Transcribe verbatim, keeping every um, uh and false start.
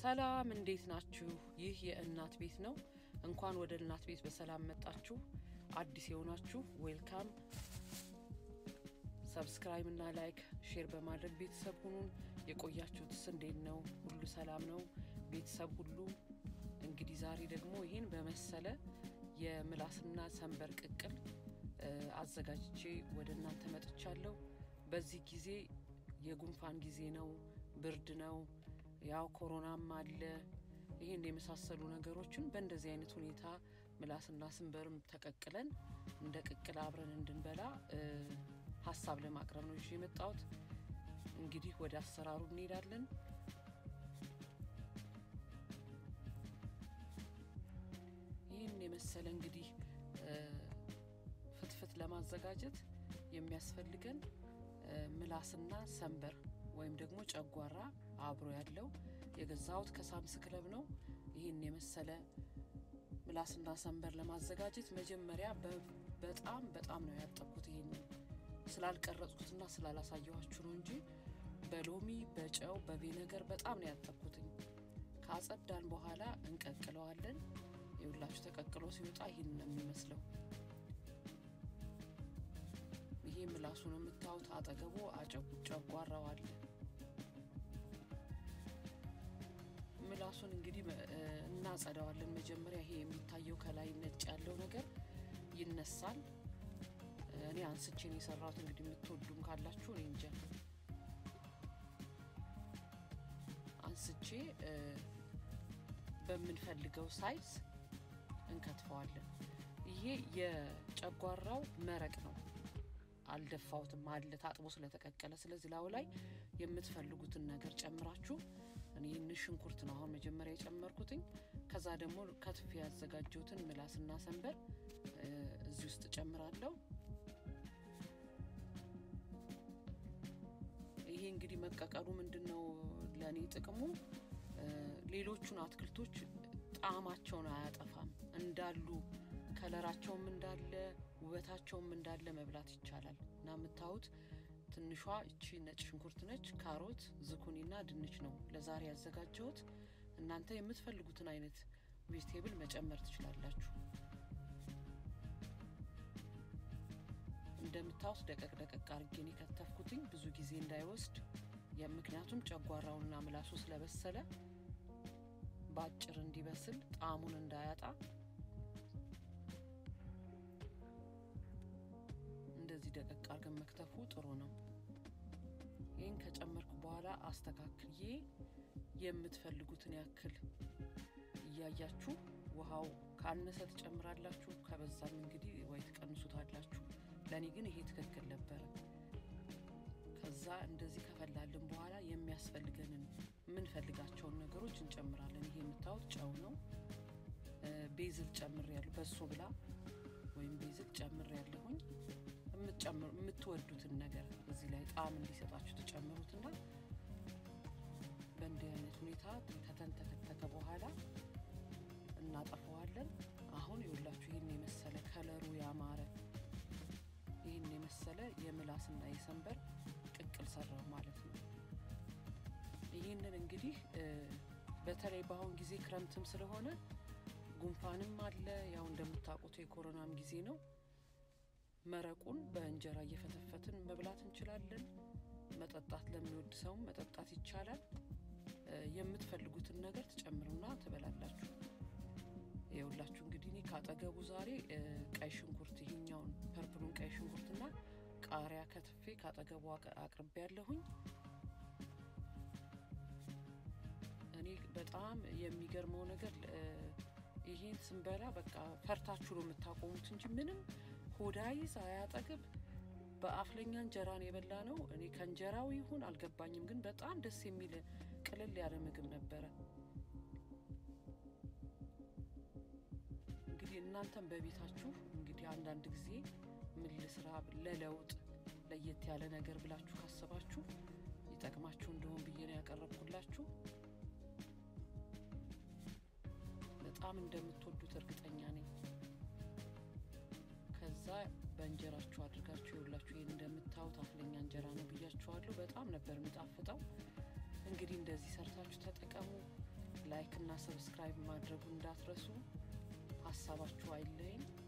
ሰላም እንዴት ናችሁ? ይህ የእናት ቤት ነው። እንኳን ወደ እናት ቤት በሰላም መጣችሁ። አዲስ የሆናችሁ ዌልካም። ሰብስክራይብ እና ላይክ ሼር በማድረግ ቤተሰብ ሁኑን። የቆያችሁትስ እንዴት ነው? ሁሉ ሰላም ነው? ቤተሰብ ሁሉ እንግዲህ ዛሬ ደግሞ ይሄን በመሰለ የምላስና ሰንበር ቅቅል አዘጋጅቼ ወደ እናንተ መጥቻለሁ። በዚህ ጊዜ የጉንፋን ጊዜ ነው፣ ብርድ ነው፣ ያው ኮሮናም አለ። ይሄን የመሳሰሉ ነገሮችን በእንደዚህ አይነት ሁኔታ ምላስና ሰንበርም ተቀቅለን እንደ ቅቅል አብረን እንድንበላ ሐሳብ ለማቅረብ ነው እዚህ የመጣሁት። እንግዲህ ወደ አሰራሩ እንሄዳለን። ይሄን የመሰለ እንግዲህ ፍትፍት ለማዘጋጀት የሚያስፈልገን ምላስና ሰንበር ወይም ደግሞ ጨጓራ አብሮ ያለው የገዛውት ከሳምስ ክለብ ነው። ይሄን የመሰለ ምላስና ሰንበር ለማዘጋጀት መጀመሪያ በጣም በጣም ነው ያጠብኩት። ይሄን ስላልቀረጽኩትና ስላላሳየኋችሁ ነው እንጂ በሎሚ በጨው በቪነገር በጣም ነው ያጠብኩት። ካጸዳን በኋላ እንቀቅለዋለን። ይውላችሁ ተቀቅሎ ሲወጣ ይሄን ነው የሚመስለው። ይሄ ምላሱ ነው የምታዩት። አጠገቡ ጨጓራው አለ። ምላሱን እንግዲህ እናጸዳዋለን። መጀመሪያ ይሄ የሚታየው ከላይ ነጭ ያለው ነገር ይነሳል። እኔ አንስቼ ነው የሰራሁት። እንግዲህ የምትወዱም ካላችሁ እኔ እንጃ አንስቼ በምንፈልገው ሳይዝ እንከትፈዋለን። ይሄ የጨጓራው መረቅ ነው። አልደፋውትም አለ ታጥቦ ስለተቀቀለ። ስለዚህ ላው ላይ የምትፈልጉትን ነገር ጨምራችሁ እኔ ንሽንኩርት ነው አሁን መጀመሪያ የጨመርኩትኝ። ከዛ ደግሞ ከትፍ ያዘጋጀሁትን ምላስና ሰንበር እዚህ ውስጥ ጨምራለሁ። ይሄ እንግዲህ መቀቀሉ ምንድነው ለኔ ጥቅሙ? ሌሎቹን አትክልቶች ጣዕማቸውን አያጠፋም። እንዳሉ ከለራቸውም እንዳለ ውበታቸውም እንዳለ መብላት ይቻላል። እና የምታዩት ትንሿ እቺ ነጭ ሽንኩርት ነች፣ ካሮት፣ ዝኩኒና ድንች ነው ለዛሬ ያዘጋጀሁት። እናንተ የምትፈልጉትን አይነት ቬጂቴብል መጨመር ትችላላችሁ። እንደምታዩት ደቀቅ ደቀቅ አድርጌ ነው ከተፍኩትኝ ብዙ ጊዜ እንዳይወስድ። የምክንያቱም ጨጓራውና ምላሱ ስለበሰለ ባጭር እንዲበስል ጣዕሙን እንዳያጣ እንደዚህ ደቀቅ አድርገን መክተፉ ጥሩ ነው። ይሄን ከጨመርኩ በኋላ አስተካክዬ የምትፈልጉትን ያክል እያያችሁ ውሃው ካነሰ ትጨምራላችሁ፣ ከበዛም እንግዲህ ወይ ትቀንሱታላችሁ። ለኔ ግን ይሄ ትክክል ነበር። ከዛ እንደዚህ ከፈላልን በኋላ የሚያስፈልገንን ምን ፈልጋቸውን ነገሮች እንጨምራለን። ይሄ የምታዩት ጨው ነው። ቤዝል ጨምሬያለሁ። በሶ ብላ ወይም ቤዝል ጨምሬያለሁኝ። የምትጨምሩ የምትወዱትን ነገር እዚህ ላይ ጣዕም እንዲሰጣችሁ ተጨምሩትና በእንዲህ አይነት ሁኔታ ከተንተከተከ በኋላ እናጠፋዋለን። አሁን ይኸውላችሁ ይሄን የመሰለ ከለሩ ያማረ ይሄን የመሰለ የምላስና የሰንበር ቅቅል ሰራው ማለት ነው። ይሄንን እንግዲህ በተለይ በአሁን ጊዜ ክረምትም ስለሆነ ጉንፋንም አለ። ያው እንደምታውቁት የኮሮናም ጊዜ ነው። መረቁን በእንጀራ እየፈተፈትን መብላት እንችላለን። መጠጣት ለሚወድ ሰው መጠጣት ይቻላል። የምትፈልጉትን ነገር ተጨምሩና ትበላላችሁ። ይኸውላችሁ እንግዲህ እኔ ካጠገቡ ዛሬ ቀይ ሽንኩርት ይሄኛውን ፐርፕሉን ቀይ ሽንኩርትና ቃሪያ ከትፌ ካጠገቡ አቅርቤያለሁኝ። እኔ በጣም የሚገርመው ነገር ይሄን ስንበላ በቃ ፈርታችሁ ነው የምታቆሙት እንጂ ምንም ሆዳይዝ አያጠግብ። በአፍለኛ እንጀራን የበላ ነው። እኔ ከእንጀራው ይሁን አልገባኝም፣ ግን በጣም ደስ የሚል ቅልል ያለ ምግብ ነበር። እንግዲህ እናንተም በቤታችሁ እንግዲህ አንዳንድ ጊዜ ምን ልስራ ለለውጥ ለየት ያለ ነገር ብላችሁ ካሰባችሁ ይጠቅማችሁ እንደሆነ ብዬ ነው ያቀረብኩላችሁ። በጣም እንደምትወዱት እርግጠኛ ነኝ። ከዛ በእንጀራችሁ አድርጋችሁ ይውላችሁ። ይሄን እንደምታዩት አፍለኛ እንጀራ ነው ብያችኋለሁ። በጣም ነበር የሚጣፍጠው። እንግዲህ እንደዚህ ሰርታችሁ ተጠቀሙ። ላይክ እና ሰብስክራይብ ማድረጉ እንዳትረሱ ሀሳባችሁ አይለኝ